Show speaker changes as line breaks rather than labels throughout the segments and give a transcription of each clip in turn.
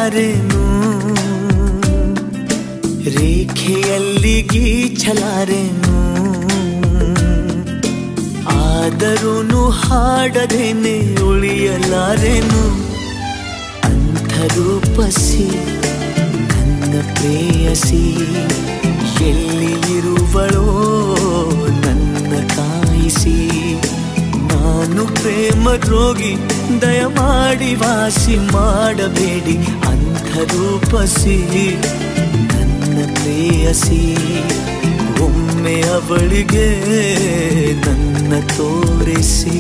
ಹೇಳಲಾರೆನು, ರೇಖೆಯಲ್ಲಿ ಗೀಚಲಾರೆನು, ಆದರೂ ಹಾಡದೇನೆ ಉಳಿಯಲಾರೆನು. ಅಂಥರೂಪಸಿ ನನ್ನ ಪ್ರೇಯಸಿ ಎಲ್ಲಿ ಇರುವಳೋ ನನ್ನ ಕಾಯಿಸಿ. ನಾನು ಪ್ರೇಮ ರೋಗಿ, ದಯಮಾಡಿ ವಾಸಿ ಮಾಡಬೇಡಿ. ಅಂಥರೂಪಸಿ ನನ್ನ ಪ್ರೇಯಸಿ ಒಮ್ಮೆ ಅವಳಿಗೆ ನನ್ನ ತೋರಿಸಿ.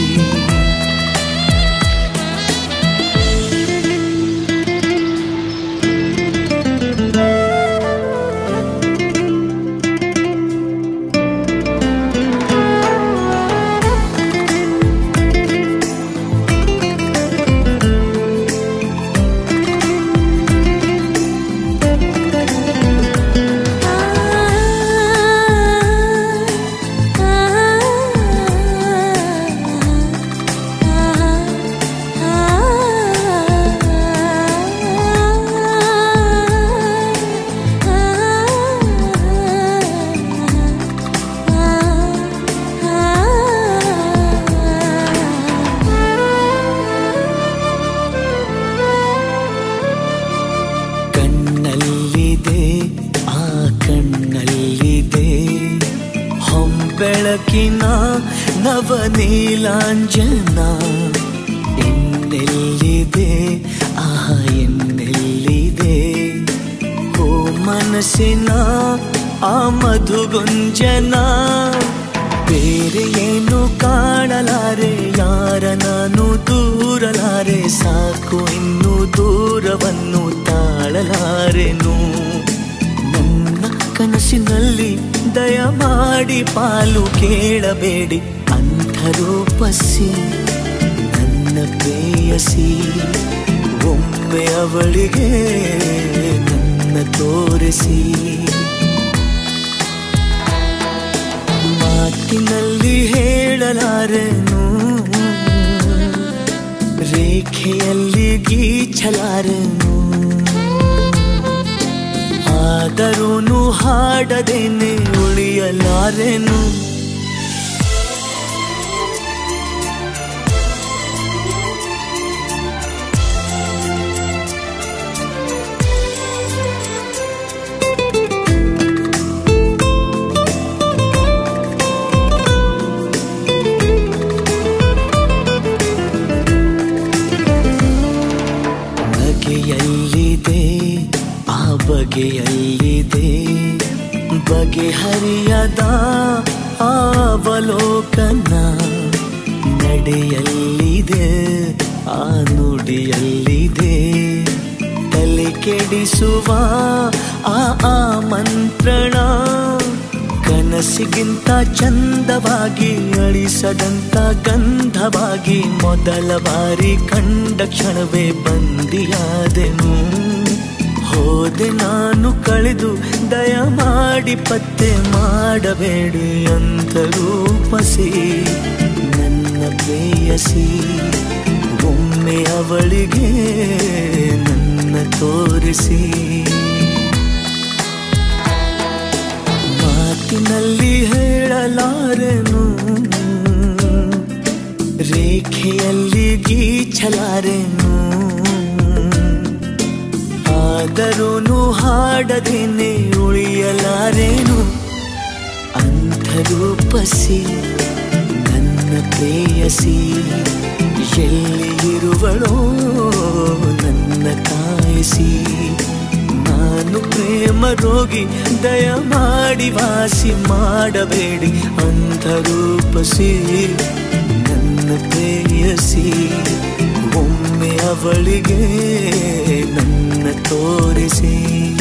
ಬೆಳಕಿನ ನವನೀಲಾಂಜನ ಎನ್ನೆಲ್ಲಿದೆ, ಆಹಾ ಎನ್ನೆಲ್ಲಿದೆ. ಓ ಮನಸ್ಸಿನ ಆ ಮಧುಗುಂಜನ, ಬೇರೆ ಏನು ಕಾಣಲಾರೆ, ಯಾರ ನಾನು ದೂರಲಾರೆ. ಸಾಕು ಇನ್ನು ದೂರವನ್ನು ತಾಳಲಾರೆನು. ಕನಸಿನಲ್ಲಿ ದಯಮಾಡಿ ಪಾಲು ಕೇಳಬೇಡಿ. ಅಂಥರೂಪಸಿ ನನ್ನ ಪ್ರೇಯಸಿ ಒಮ್ಮೆ ಅವಳಿಗೆ ನನ್ನ ತೋರಿಸಿ. ಮಾತಿನಲ್ಲಿ ಹೇಳಲಾರೆನು, ರೇಖೆಯಲ್ಲಿ ಗೀಚಲಾರೆನು, ಆದರೂ ಹಾಡದೇನೆ ಉಳಿಯಲಾರೆನು. ಬಗೆಯಲ್ಲಿದೆ ಆ ಬಗೆಯಲ್ಲಿದೆ, ಬಗೆಹರಿಯದ ಅವಲೋಕನ. ನಡೆಯಲ್ಲಿದೆ ಆ ನುಡಿಯಲ್ಲಿದೆ, ತಲೆ ಕೆಡಿಸುವ ಆ ಆಮಂತ್ರಣ. ಕನಸಿಗಿಂತ ಚಂದವಾಗಿ ಅಳಿಸದಂತ ಗಂಧವಾಗಿ ಮೊದಲ ಬಾರಿ ಕಂಡ ಕ್ಷಣವೇ ಬಂದಿಯಾದೆನು. ಹೋದೆ ನಾನು ಕಳೆದು, ದಯಮಾಡಿ ಪತ್ತೆ ಮಾಡಬೇಡಿ. ಅಂಥರೂಪಸಿ ನನ್ನ ಪ್ರೇಯಸಿ ಒಮ್ಮೆ ಅವಳಿಗೆ ನನ್ನ ತೋರಿಸಿ. ಮಾತಿನಲ್ಲಿ ಹೇಳಲಾರೆನು, ರೇಖೆಯಲ್ಲಿ ಗೀಚಲಾರೆನು, ಆದರೂ ಹಾಡದೇನೆ ಉಳಿಯಲಾರೆನು. ಅಂಥರೂಪಸಿ ನನ್ನ ಪ್ರೇಯಸಿ ಎಲ್ಲಿ ಇರುವಳೋ ನನ್ನ ಕಾಯಿಸಿ. ನಾನು ಪ್ರೇಮ ರೋಗಿ, ದಯಮಾಡಿ ವಾಸಿ ಮಾಡಬೇಡಿ. ಅಂಥರೂಪಸಿ ನನ್ನ ಪ್ರೇಯಸಿ ಒಮ್ಮೆ ಅವಳಿಗೆ ನನ್ನ ತೋರಿಸಿ.